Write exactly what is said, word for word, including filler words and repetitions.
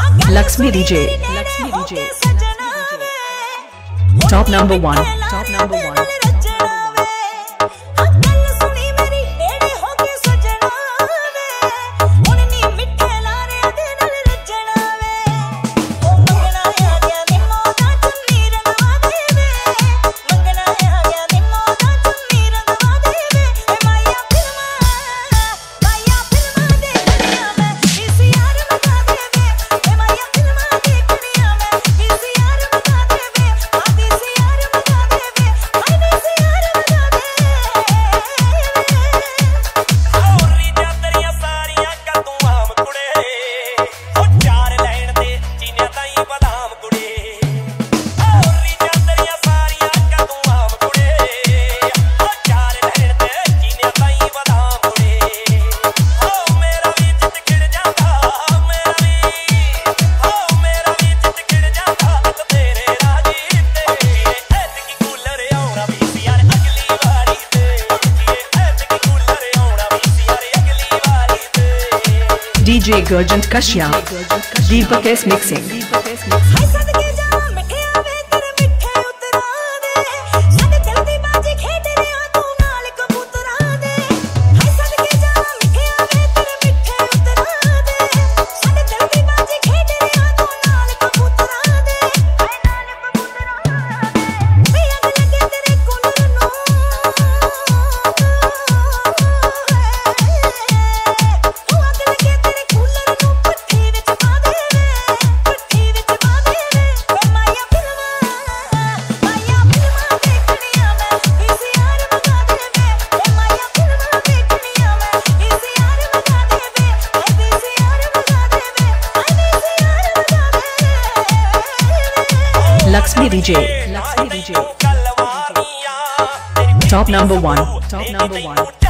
Lakshmi D J, Lakshmi D J, top number one, top number one. D J Gurjant Kashyap, Deepak S mixing. Lakshmi D J, Lakshmi D J, top number one, top number one.